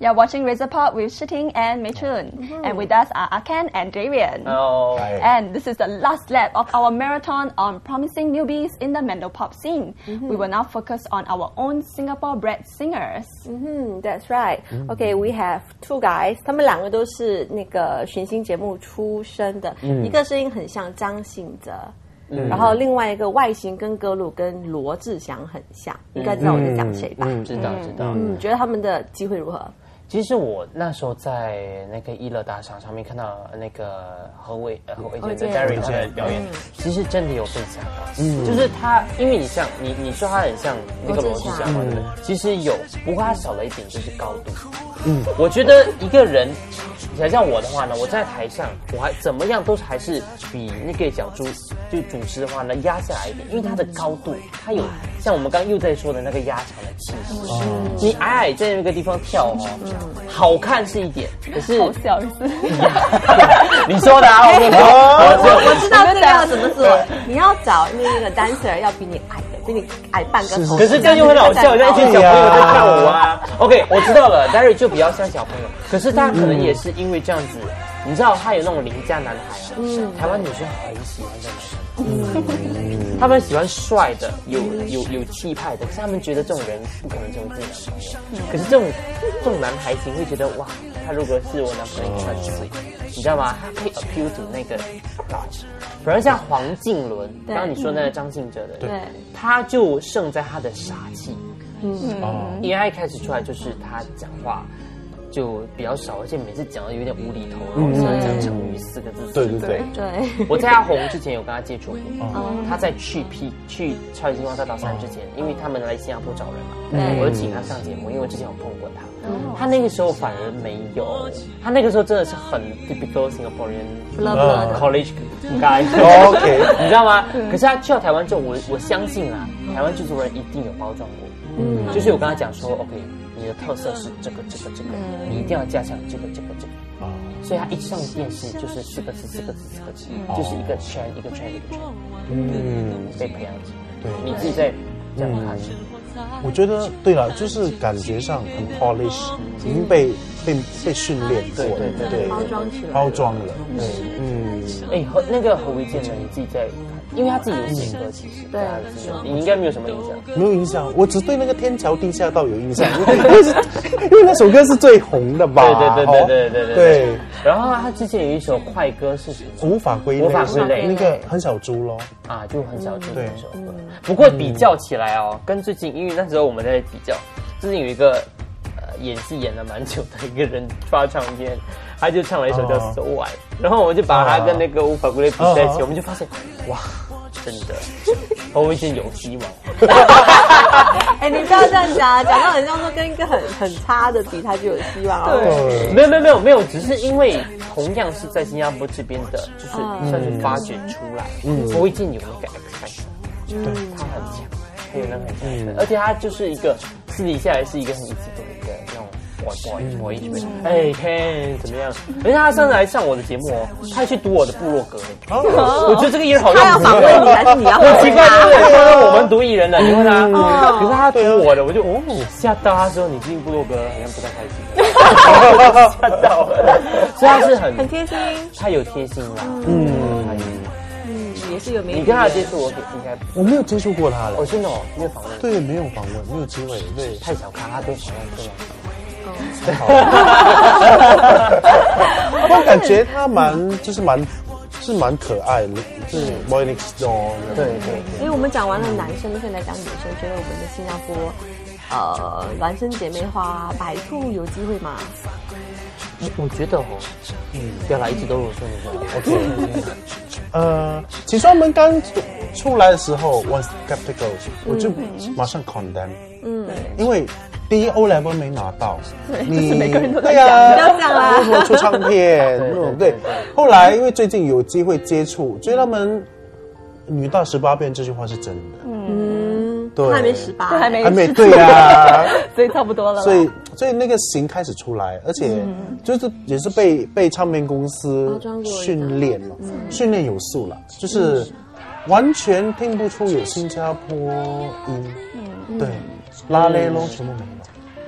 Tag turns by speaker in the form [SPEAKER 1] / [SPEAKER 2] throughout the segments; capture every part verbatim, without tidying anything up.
[SPEAKER 1] You're watching Razorpod with Ting and Choon, mm-hmm. and with us are Akan and Darien.
[SPEAKER 2] Hello.
[SPEAKER 3] Hi.
[SPEAKER 1] And this is the last lap of our marathon on promising newbies in the Mandopop scene. Mm-hmm. We will now focus on our own Singapore-bred singers.
[SPEAKER 4] Mm-hmm, that's right. Mm-hmm. Okay, we have two guys. 他们两个都是那个寻星节目出身的，嗯、一个声音很像张信哲。嗯、然后另外一个外形跟歌路跟罗志祥很像，应该知道我在讲谁吧？
[SPEAKER 2] 嗯，知道知道。
[SPEAKER 4] 嗯，觉得他们的机会如何？
[SPEAKER 2] 其实我那时候在那个一乐大赏上面看到那个何伟呃何伟健的 Derrick 的表演，其实真的有被吓到。嗯，就是他，因为你像你你说他很像那个罗志祥嘛，对不对？其实有，不过他少了一点就是高度。嗯，我觉得一个人，想像我的话呢，我在台上我还怎么样都还是比那个小猪就主持的话呢压下来一点，因为他的高度，他有像我们刚刚又在说的那个压场的气势。嗯，你矮矮在那个地方跳哦。嗯好看是一点，可是
[SPEAKER 1] 好小意思。
[SPEAKER 2] 你说的啊，我说
[SPEAKER 4] 我我知道这个要怎么做。你要找那个 dancer 要比你矮的，比你矮半个头。
[SPEAKER 2] 可是这就很好笑，像一群小朋友在跳舞啊。OK， 我知道了 ，Derrick 就比较像小朋友，可是他可能也是因为这样子，你知道他有那种邻家男孩啊，嗯，台湾女生很喜欢这种人。嗯，他们喜欢帅的，有有有气派的，可是他们觉得这种人不可能成为自己男朋友。嗯、可是这种这种男孩子会觉得哇，他如果是我男朋友，他是谁？你知道吗？他可以 appeal to 那个 gush。反而像黄靖伦，刚刚你说那个张信哲的，对，他就胜在他的傻气。嗯，因为他一开始出来就是他讲话。就比较少，而且每次讲的有点无厘头，然后喜欢讲成语四个字。
[SPEAKER 3] 对对对
[SPEAKER 4] 对。
[SPEAKER 2] 我在他红之前有跟他接触过，嗯、他在去 P 去超级星光大道三之前，因为他们来新加坡找人嘛，嗯、我就请他上节目，因为我之前有碰过他。嗯、他那个时候反而没有，他那个时候真的是很 typical Singaporean college guy，
[SPEAKER 3] OK，
[SPEAKER 2] 你知道吗？可是他去到台湾之后，我我相信啊，台湾制作人一定有包装过，嗯，就是我跟他讲说 ，OK。你的特色是这个这个这个，嗯、你一定要加强这个这个这个。啊、嗯，所以他一上电视就是四个字四个字四个字，嗯、就是一个圈一个圈一个圈，嗯，被培养起来。对，你自己在这样看。
[SPEAKER 3] 嗯、我觉得对了，就是感觉上很 polish， 已经被被被训练过，
[SPEAKER 2] 对对对对，
[SPEAKER 4] 包装起来，
[SPEAKER 3] 包装了。对，
[SPEAKER 2] 嗯，哎，和那个何维健呢？你自己在。因为他自己有写歌，其实对，你应该没有什么印象。
[SPEAKER 3] 没有印象，我只对那个《天桥地下道》有印象，因为那首歌是最红的吧？
[SPEAKER 2] 对对对对对对
[SPEAKER 3] 对。
[SPEAKER 2] 然后他之前有一首快歌是什么？
[SPEAKER 3] 无法归类，
[SPEAKER 2] 无法归类，
[SPEAKER 3] 那个很小猪咯。
[SPEAKER 2] 啊，就很小猪那首歌。不过比较起来哦，跟最近，因为那时候我们在比较，最近有一个呃演戏演了蛮久的一个人发唱片。他就唱了一首叫《So What》，然后我们就把他跟那个无法归类比在一起，我们就发现，哇，真的，何维健有希望。
[SPEAKER 4] 哎，你不要这样讲，讲到很像说跟一个很很差的比，他就有希望。
[SPEAKER 2] 对，没有没有没有没有，只是因为同样是在新加坡这边的，就是算是发掘出来，何维健有那个 X factor， 对，他很强，他有那个很强，而且他就是一个私底下来是一个很一致的一个那种。我我我一直没哎 Ken 怎么样？而且他上次来上我的节目哦，他还去读我的部落格。哦，我觉得这个艺人好像
[SPEAKER 4] 他要访问你还是你要？
[SPEAKER 2] 很奇怪，对不对？说我们读艺人的，你问他，可是他读我的，我就哦吓到他说你进部落格好像不太开心，吓到了。所以他是很
[SPEAKER 4] 很贴心，
[SPEAKER 2] 他有贴心啦，
[SPEAKER 4] 嗯，嗯，也是有没？
[SPEAKER 2] 你跟他接触，我应该
[SPEAKER 3] 我没有接触过他的，
[SPEAKER 2] 我真的哦，没有访问，
[SPEAKER 3] 对，没有访问，没有机会，对，
[SPEAKER 2] 太小看他对访问对吗？
[SPEAKER 3] 我感觉他蛮就是蛮是蛮可爱的，就是 boy next door。
[SPEAKER 2] 对对对。
[SPEAKER 4] 所以我们讲完了男生，现在讲女生，觉得我们的新加坡呃孪生姐妹花白兔有机会吗？
[SPEAKER 2] 我觉得哦，嗯，不要来一直都有说你说
[SPEAKER 3] OK。呃，其实我们刚出来的时候，我 skeptical， 我就马上 condemn， 嗯，因为。第一 O level 没拿到，
[SPEAKER 1] 你每个人都
[SPEAKER 3] 对呀，
[SPEAKER 4] 不要这样啦，
[SPEAKER 3] 为什么出唱片？对对。后来因为最近有机会接触，觉得他们女大十八变这句话是真的。嗯，对，
[SPEAKER 4] 还没十八，
[SPEAKER 1] 还没
[SPEAKER 3] 还没对呀，
[SPEAKER 1] 所以差不多了。
[SPEAKER 3] 所以所以那个型开始出来，而且就是也是被被唱片公司训练了，训练有素了，就是完全听不出有新加坡音。嗯，对。拉嘞咯，全部没了。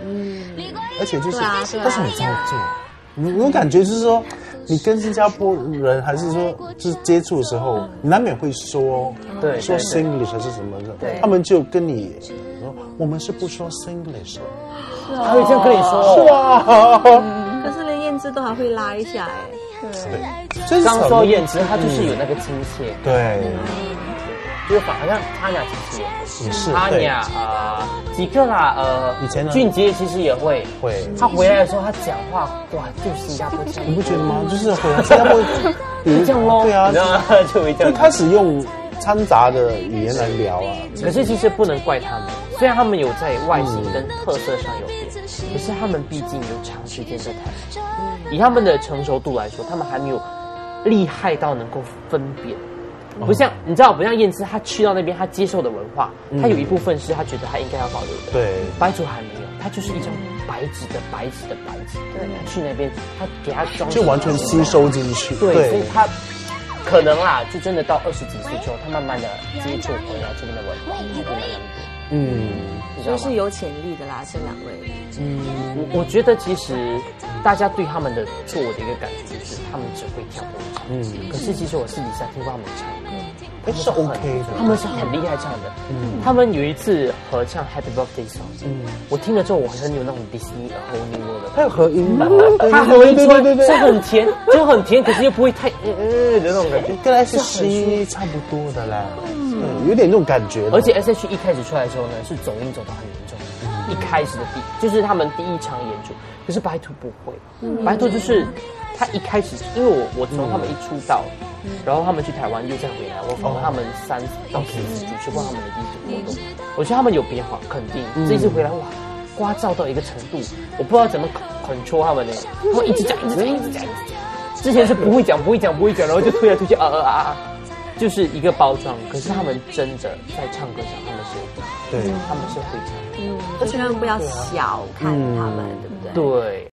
[SPEAKER 3] 嗯，而且就是，
[SPEAKER 4] 对啊对啊
[SPEAKER 3] 但是很造作。你有感觉就是说，你跟新加坡人还是说就是接触的时候，你难免会说
[SPEAKER 2] 对
[SPEAKER 3] 说 Singlish 还是什么的，
[SPEAKER 2] 对
[SPEAKER 3] 他们就跟你说我们是不说 Singlish 的，
[SPEAKER 2] 他会这样跟你说，
[SPEAKER 3] 是啊。
[SPEAKER 4] 可是连燕姿都还会拉一下哎。
[SPEAKER 3] 对，就是
[SPEAKER 2] 刚说燕姿，她就是有那个亲切，
[SPEAKER 3] 对，
[SPEAKER 2] 就是反好像他俩其实也
[SPEAKER 3] 也是
[SPEAKER 2] 他俩啊几个啦，呃，
[SPEAKER 3] 以前呢
[SPEAKER 2] 俊杰其实也会
[SPEAKER 3] 会。
[SPEAKER 2] 他回来的时候，他讲话哇，就是新加坡腔，
[SPEAKER 3] 你不觉得吗？就是回来新加坡，比如
[SPEAKER 2] 这样咯，
[SPEAKER 3] 对啊，
[SPEAKER 2] 你知道吗？就会这样，
[SPEAKER 3] 就开始用掺杂的语言来聊啊。
[SPEAKER 2] 可是其实不能怪他们，虽然他们有在外形跟特色上有变，可是他们毕竟有长时间在台湾，以他们的成熟度来说，他们还没有厉害到能够分辨。不像你知道，不像燕姿，她去到那边，她接受的文化，她有一部分是她觉得她应该要保留的。
[SPEAKER 3] 对，
[SPEAKER 2] 白族还没有，她就是一张白纸的白纸的白纸。对，去那边，她给她装
[SPEAKER 3] 就完全吸收进去。
[SPEAKER 2] 对，所以她可能啦，就真的到二十几岁之后，她慢慢的接触回来这边的文化，她就慢慢
[SPEAKER 3] 嗯，
[SPEAKER 4] 所以是有潜力的啦，这两位。
[SPEAKER 2] 嗯，我我觉得其实大家对他们的错误的一个感觉就是他们只会跳歌唱。嗯，可是其实我私底下听过他们唱歌，
[SPEAKER 3] 哎是 OK 的，
[SPEAKER 2] 他们是很厉害唱的。嗯，他们有一次合唱 Happy Birthday Song， 嗯，我听了之后我很有那种 Disney A Whole New World 的，
[SPEAKER 3] 他有合音吧？
[SPEAKER 2] 他合音出来是很甜，就很甜，可是又不会太嗯嗯的那种感觉，
[SPEAKER 3] 跟 S H E 差不多的啦，嗯，有点那种感觉。
[SPEAKER 2] 而且 S H E 一开始出来的时候呢，是走音走到很严重。一开始的第就是他们第一场演出，可是白兔不会，嗯、白兔就是他一开始，因为我我从他们一出道，嗯、然后他们去台湾又再回来，我访问他们三到四次主持过他们的第一次活动，我觉得他们有变化，肯定、嗯、这一次回来哇，聒噪到一个程度，我不知道怎么control他们呢，他们一直讲一直讲一直讲一直讲，之前是不会讲不会讲不会讲，然后就推来推去啊啊啊啊。就是一个包装，可是他们真的在唱歌上，他们是对，他们是会唱，
[SPEAKER 4] 嗯，千万不要小看他们，对不对？
[SPEAKER 2] 对。